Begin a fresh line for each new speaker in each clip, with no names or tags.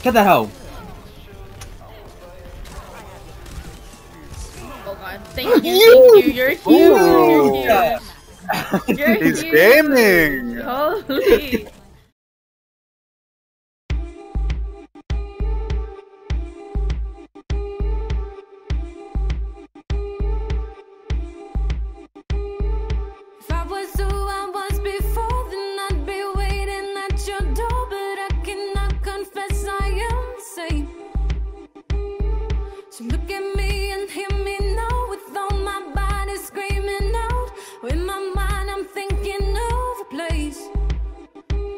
Get the hell.
Oh god, thank you, you're huge,
Ooh.
you're huge. You're
He's
huge.
gaming.
Holy.
If I was who I was before, then I'd be waiting at your door. But I cannot confess I am the same. So look at me and hear me now, with all my body screaming out. In my mind I'm thinking of a place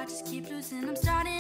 I just keep losing. I'm starting